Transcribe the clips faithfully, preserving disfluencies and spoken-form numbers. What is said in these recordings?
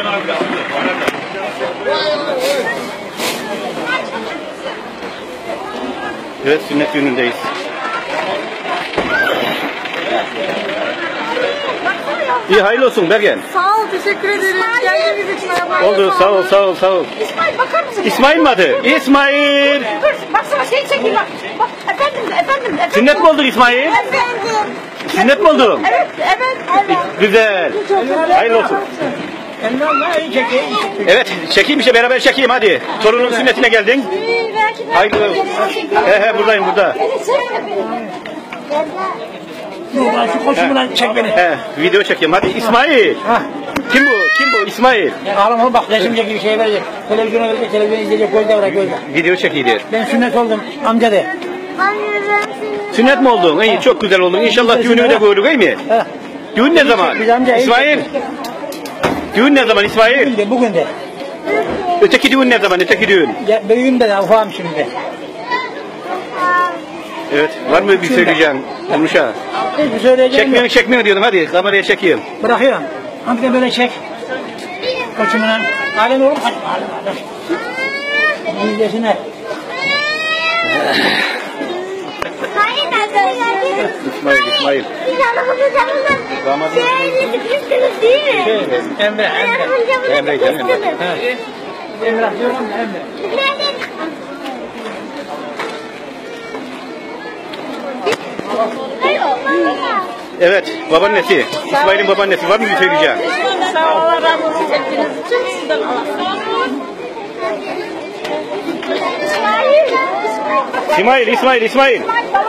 Evet, sünnet düğünündeyiz. İyi, hayırlı olsun Bergen. Sağ ol, teşekkür ederim. Geldiğiniz için arabayla. Oldu, sağ ol, sağ ol, sağ ol. İsmail bakar mısın? İsmail mi adı? İsmail! Dur, baksana şey çekeyim bak. Bak, efendim, efendim, efendim. Sünnet mi oldun İsmail? Efendim. Sünnet mi oldun? Evet, evet, evet. Güzel. Hayırlı olsun. Evet, çekeyim işte, beraber çekeyim hadi. Torunun sünnetine geldin. Hayırlı olsun. He he, buradayım, burada. Şu koşumdan çek beni. He, video çekeyim. Hadi İsmail. Ha. Kim bu? Kim bu? İsmail. Ağlama bak, resim çekiyor, şey verecek. Televizyona verecek, televizyon izleyecek, gözde bırak gözde. Video çekeyim diyor. Ben sünnet oldum, amca de. Sünnet mi oldun? İyi, çok güzel oldun. İnşallah düğünü de görürük, iyi mi? He. Düğün ne zaman? Biz amca, İsmail. Düğün ne zaman İsmail? Bugün de, bugün de. Öteki düğün ne zaman? Öteki düğün. Ya, büyüğüm de, ufağım şimdi. Evet, var mı bir söyleyeceğin? Konuş ha. Hiçbir söyleyeceğim Çekmiyor yok. çekmiyor diyordum, hadi kameraya çekeyim. Bırakıyorum. Amca böyle çek. Koçumdan. Alem oğlum, hadi alem alem. İzlesinler. İsmail, İsmail. Damat. Değil mi? Şey, Emre, Emre. Emre, canım Emre. He. Emre diyorum, Emre. Evet, babaannesi. İsmail'in babaannesi. Var mı bir söyleyeceğin? Sağ ol, Allah razı olsun. Çektiğiniz için sizden Allah. İsmail, İsmail, İsmail.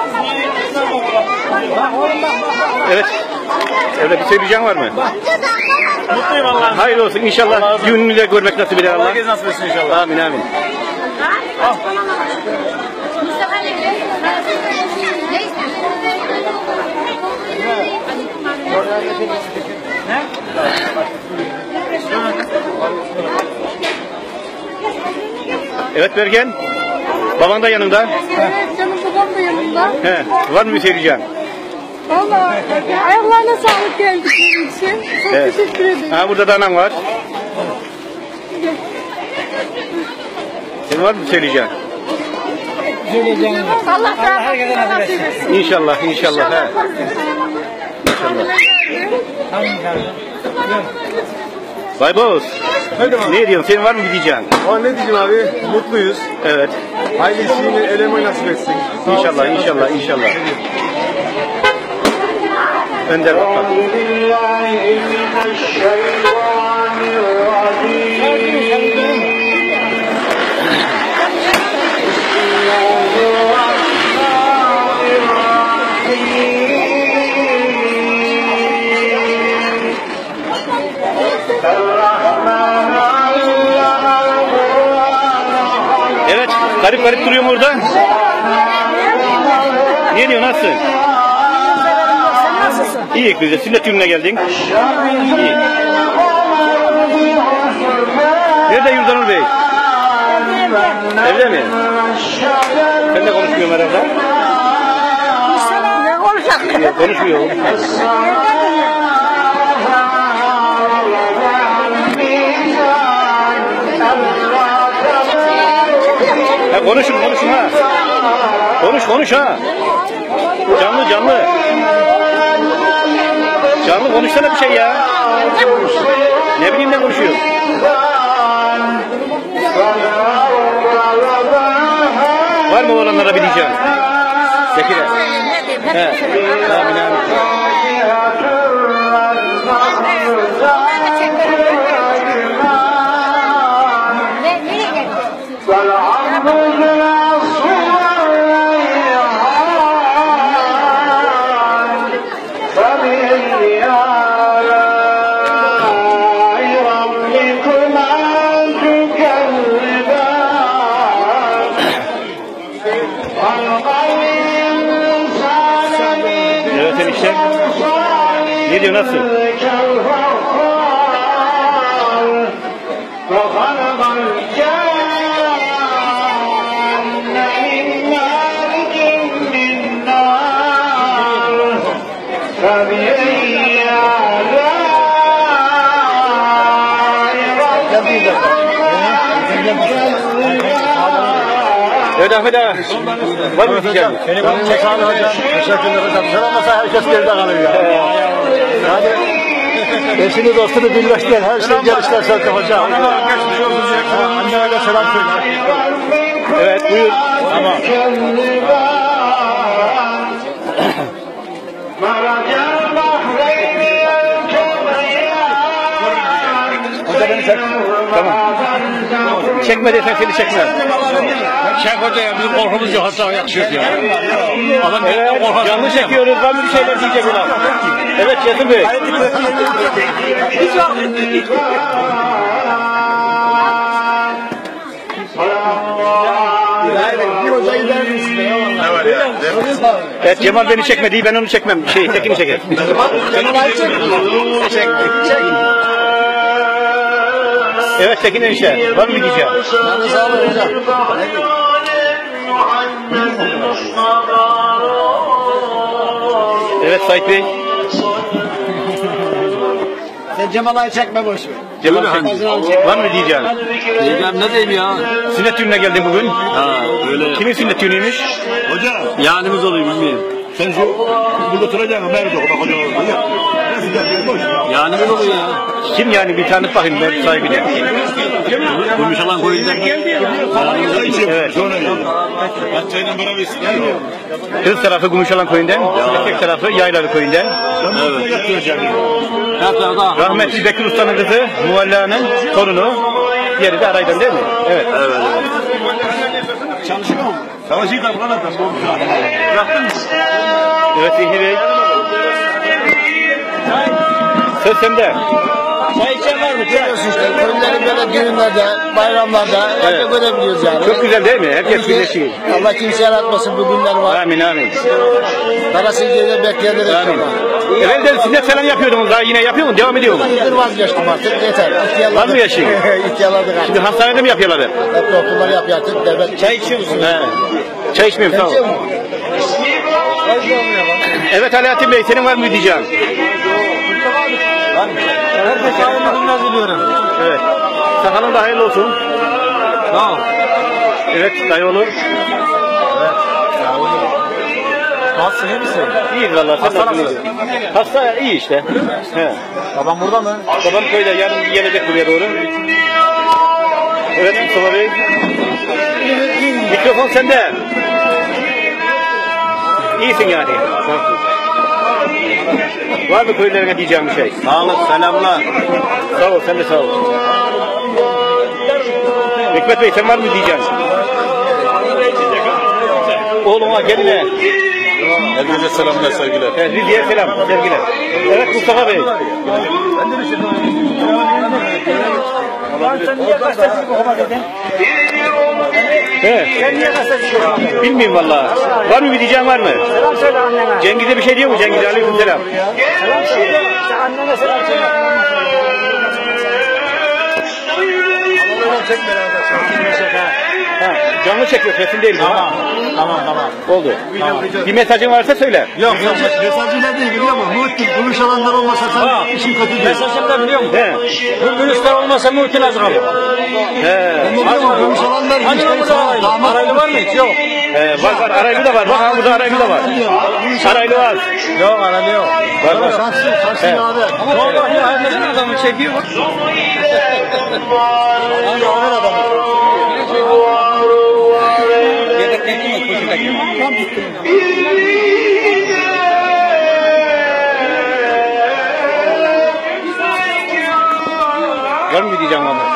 Evet. Evet, bir söyleyeceğin var mı? Mutluyum Allah'ım. Hayırlı olsun inşallah. Düğününü de görmek nasip eder Allah. Herkes nasip etsin inşallah. Amin, amin. Evet Bergen. Baban da yanında. Evet, canım babam da yanımda. He, var mı bir söyleyeceğin? Valla ayaklarına sağlık geldikleri için. Çok Evet. teşekkür ederim. Ha, burada da anan var. Senin var mı bir söyleyeceğin? Söyleyeceğim. Allah herkese razı nasip olsun. İnşallah, inşallah. He. Amin kardeşim. Baybos. Ne diyorsun? Senin var mı bir diyeceğin? Ama ne diyeceğim abi? Mutluyuz. Evet. Hayırlı işini eleme nasip etsin. İnşallah, inşallah, inşallah. Önder bakalım. Evet, garip garip duruyor mu orada? Ne diyor, nasılsın? İyi, güzel. Sünnet düğününe geldin. İyi. Nerede Yurdanur Bey? Evde mi? Sen de konuşmuyorsun herhalde. Ne olacak? Yok, konuşmuyor. Ha, konuşun, konuşun ha. Konuş, konuş ha. Canlı, canlı. Canlı konuşsana bir şey ya. Ne bileyim ne konuşuyor. Var mı olanlara bir diyeceğim? Zekire. He. Amin amin. Evet enişte. Ne diyor, nasıl? Evet Ahmet ağa. Var mı diyeceğim? Seni bana çekan hocam. Teşekkürler hocam. Sen olmasa herkes geride kalır ya. Yani eşini dostunu birleştiren her şey gelişler zaten hocam. Anneme de selam söyle. Evet buyur. Tamam. Hoca beni çek. Tamam. Çekme desen seni çekme. Çek hoca ya bizim korkumuz yok. Hatta yakışıyor ya. Adam Evet, canlı çekiyoruz. Var mı bir şeyler diyecek ulan? Evet Cesur Bey. bir hoca gider misin? Ne var ya? Evet Cemal beni çekmedi. Ben onu çekmem. Şey Tekin'i çeker. Cemal çek. Çek. Çek. Evet Tekin enişte. Var mı diyeceğim? Ben de sağ olun hocam. Evet Sait Bey. Sen Cemal'ı çekme boş ver. Cemal çek. Var mı diyeceğim? Diyeceğim ne diyeyim ya? Sünnet düğününe geldin bugün. Ha öyle. Kimin sünnet düğünüymüş? Hoca. Yanımız oluyor bilmiyorum. Sen şu burada oturacaksın. Ben de bak hoca orada. Ya. Yanımız oluyor ya. Kim yani bir tanıt bakayım ben sahibine. Konuşalan koyunca. Evet. Sonra gel. Ben çayla beraber istiyorum. Kız tarafı Gümüşalan köyünden, erkek tarafı Yaylalı köyünden. Evet. Her tarafta. Rahmetli Bekir Usta'nın kızı Mualla'nın torunu. Diğeri de Aray'dan değil mi? Evet. Evet. Çalışıyor mu? Çalışıyor da bana da. Bıraktın mı? Evet Zihni Bey. Söz sende. Çay içen var mı? Biliyorsun işte köylülerin böyle düğünlerde, bayramlarda Evet. hep böyle biliyoruz yani. Çok güzel değil mi? Herkes birleşiyor. Allah kimse yaratmasın bu günler var. Amin amin. Parası geriye bekleyenler Amin. inşallah. Evvelden sünnet falan yapıyordunuz daha yine yapıyor mu? Devam ediyor mu? Yıldır vazgeçtim artık yeter. İhtiyarladık. Var mı yaşın? İhtiyarladık artık. Şimdi hastanede mi yapıyorlar hep? Hep doktorlar yapıyor artık. Devlet. Çay içiyor musun? He. Çay içmiyorum sağ ol. Evet Alaaddin Bey senin var mı diyeceğim? Herkes yanımı bilmez biliyorum. Evet. Sakalın da hayırlı olsun. Sağ ol. Evet dayıoğlu. Nasılsın iyi misin? İyiyiz valla. Hasta nasıl? Hasta iyi işte. He. Babam burada mı? Babam köyde yarın gelecek buraya doğru. Evet Mustafa Bey. Mikrofon sende. İyisin yani. Var mı köylerine diyeceğim bir şey? Sağlık, selamlar. Sağ ol, sen de sağ ol. Hikmet Bey sen var mı diyeceksin? Oğluma geline. Herkese selamlar sevgiler. Evet, Rize'ye selam, sevgiler. Evet Mustafa Bey. Sen niye gazeteci baba dedin? He. Sen niye gazeteci baba? Bilmiyorum valla. Var mı bir diyeceğin var mı? Selam söyle annene. Cengiz'e bir şey diyor mu? Cengiz'e aleyküm selam. Selam söyle. Sen annene selam söyle. Ha, canlı çekiyor, resim değil. Tamam. Tamam tamam. Oldu. Tamam. Bir mesajın varsa söyle. Yok yok. Mesajı ne değil biliyor musun? Muhittin konuşalanlar olmasa sen işin kötü değil. Mesajım da biliyor musun? He. Bu virüsler olmasa Muhittin az kalır. He. Konuşalanlar Hangi burada araylı? Araylı var mı hiç? Yok. He, var var, araylı da var. Bak ha, burada araylı da var. Araylı var. Yok araylı yok. Var var. Şansın, şansın He. abi. Ama bak ya herkesin adamı çekiyor. Hangi haber adamı? Yedekteki mi? Koşudaki mi? Var mı diyeceğim ama?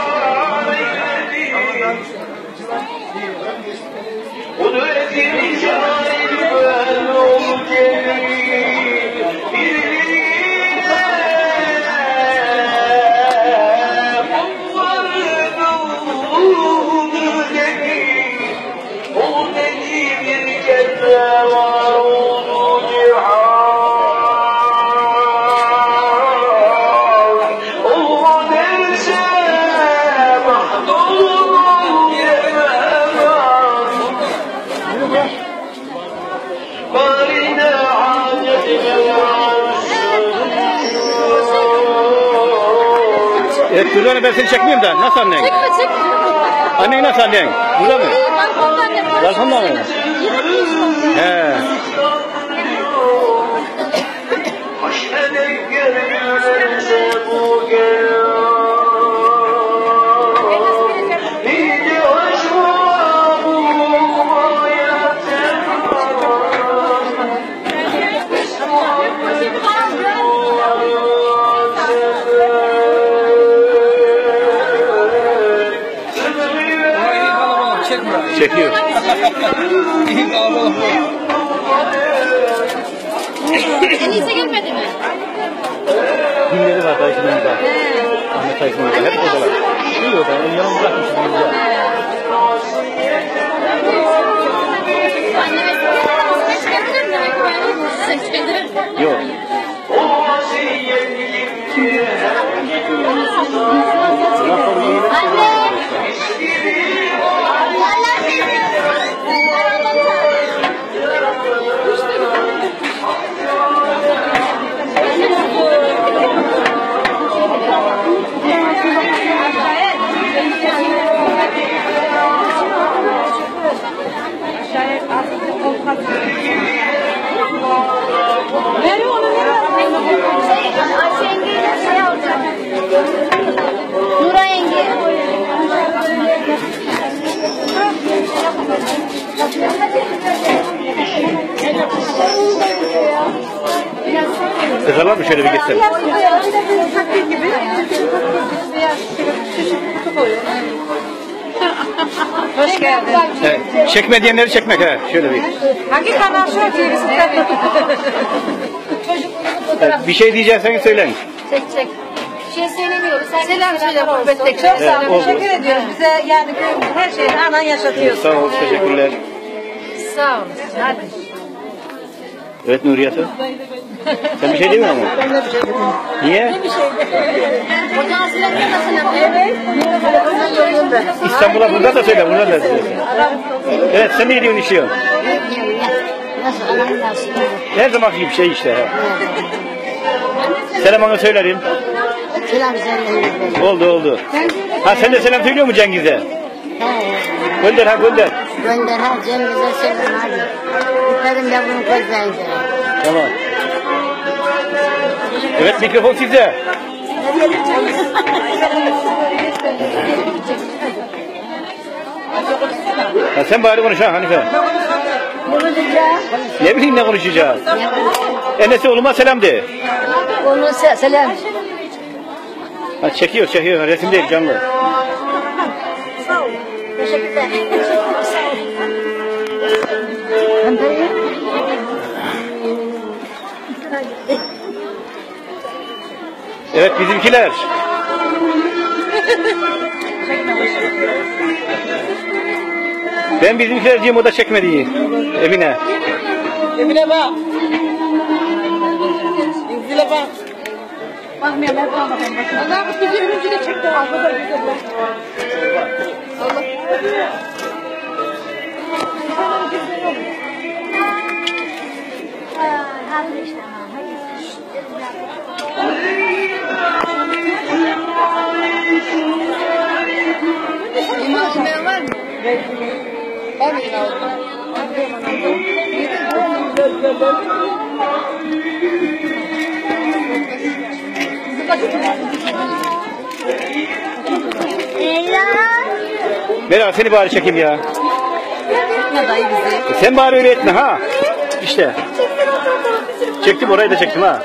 Evet, Kuzan'ı ben seni çekmeyeyim de. Nasıl annen? Çekme çekme. Annen nasıl annen? Burada mı? Balkondan yapalım. Balkonda mı? He. Çekiyor. Enişte gelmedi mi? Dinleri var Tayfun'un da. Ahmet Tayfun'un da. Hep oradalar. İyi o da. Yanımı bırakmışım. Yok. Nereye onu nereye? Ayşe yengeyle şey alacak. Nura yenge. Kızarlar mı şöyle bir geçsem? Taktik gibi. Hoş geldin. Evet. Çekme diyenleri çekmek he. Şöyle bir. Hangi kanal şu acıyırız? Evet, bir şey diyecekseniz söyleyin. Çek çek. Bir şey söylemiyoruz. Selam söyle Muhammed'le. Çok Evet, sağ olun. oldu. Teşekkür ediyoruz. Bize yani her şeyi anan yaşatıyorsun. Sağ olun. Teşekkürler. Sağ olun. Hadi. Evet Nuriyat'ı. Sen bir şey demiyor musun? Ben de bir şey demiyorum. Niye? Hocam sürekli nasıl? Evet. İstanbul'a burada da söyle. Burada da söyle. Evet sen ne diyorsun işiyorsun? Nasıl? Allah'ın nasıl? Her zamanki gibi şey işte. He. Selam ona söylerim. Selam söyle. Oldu oldu. Ha sen de selam söylüyor mu Cengiz'e? Gönder ha gönder. Gönder ha Cengiz'e selam hadi. Yukarım yavrum gözlerinize. Tamam. Evet mikrofon sizde. Ha, sen bari konuş ha Hanife. Ne olacak? Ne bileyim ne konuşacağız. Enes'e oğluma selam de. Onu se selam. Ha, çekiyor çekiyor resim değil canlı. Sağ ol. Teşekkürler. Sağ ol. Evet bizimkiler. Ben bizimkiler diyeyim o da çekmedi. Emine. Emine bak. İzle bak. Bakmıyor ben bakmıyorum. Allah bu bizi önce de çekti. Arkada güzel bak. Allah. Hadi işte. İmam var mı? Var mı yine orada? Meral seni bari çekeyim ya. Ne dayı bizi? Sen bari öyle etme ha. İşte. Çektim orayı da çektim ha.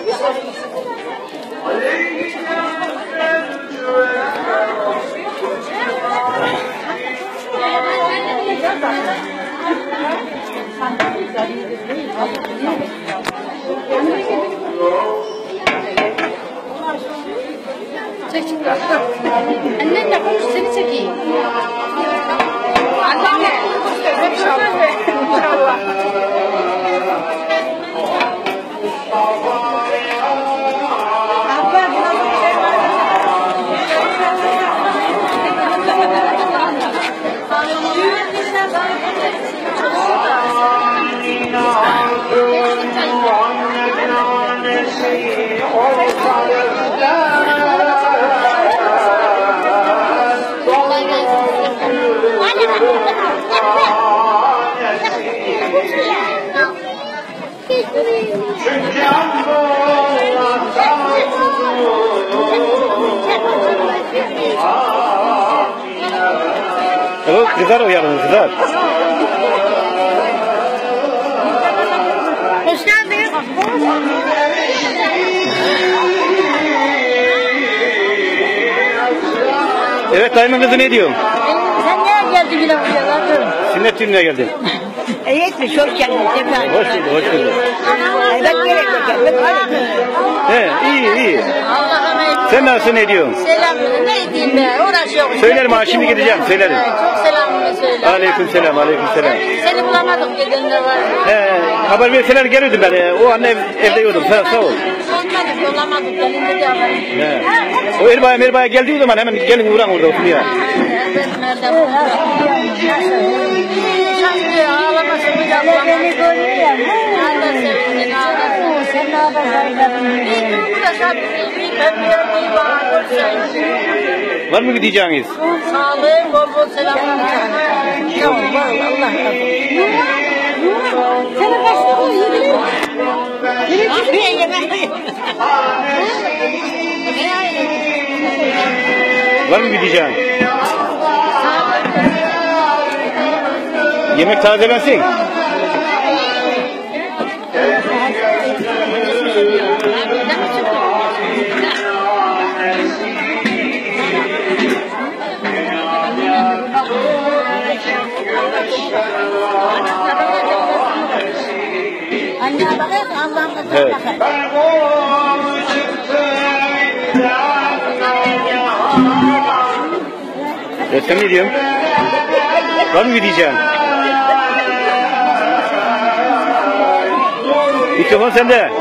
Çek çek. Annenle konuş seni çekeyim. Anne. İnşallah. Anne. Kızar o yalnız kızar. Hoş geldin. Evet dayımın kızı ne diyor? Sen nereye geldin yine buraya? Sünnet düğününe geldin. Evet mi? Hoş geldin. Hoş bulduk, hoş bulduk. Evet gerek yok. He, iyi iyi. Allah'ım emanet. Sen nasılsın, ne diyorsun? Selamını ne diyeyim be? Uğraşıyorum. Söylerim ha, şimdi gideceğim, söylerim. Çok selamını söyle. Aleyküm selam, aleyküm selam. Seni bulamadık gidenler var. He, haber verseler gelirdim ben. E, O an ev, evde yiyordum. Sağ, sağ ol. Bulamadık, yollamadık. Gelin de haber. He. O Erbağ'a Merbağ'a geldiği zaman hemen gelin uğran orada otur ya. Evet, nereden bulacak? Şaşırıyor, ağlamasın bir daha bulamadık. Beni görüyor. Nereden sevindin, ağladın? Sen ne yapacaksın? Bir gün burada şaşırıyor. Bir ben bir yerim bana görsen. Var mı gideceğiniz? Sağlığın bol bol selamlar. Tamam, Allah razı olsun. Senin başına koy, yürü. Afiyet yemek. Var mı gideceğin? Yemek tazelensin. Anne bakın, Allah'ım da Evet. bakın. E sen ne diyorsun? Var mı gideceğin? Mikrofon sende.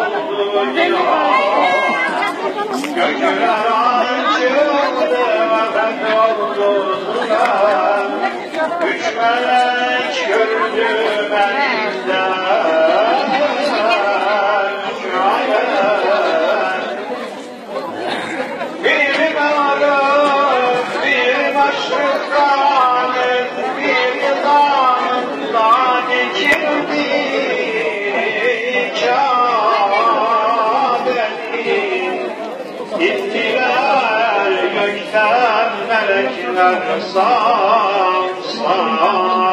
İttiler gökten melekler sağ sağ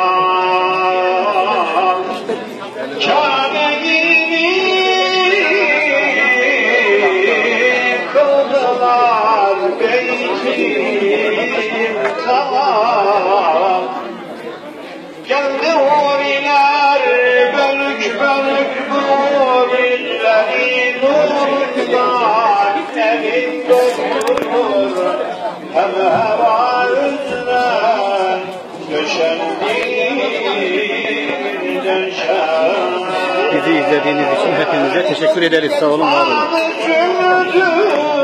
Kabe'yi kıldılar beytim tamam Geldi huriler bölük bölük hurilleri nurundan evin doldurur hem hevalüne döşendi döşen Bizi izlediğiniz için hepinize teşekkür ederiz. Sağ olun, var olun.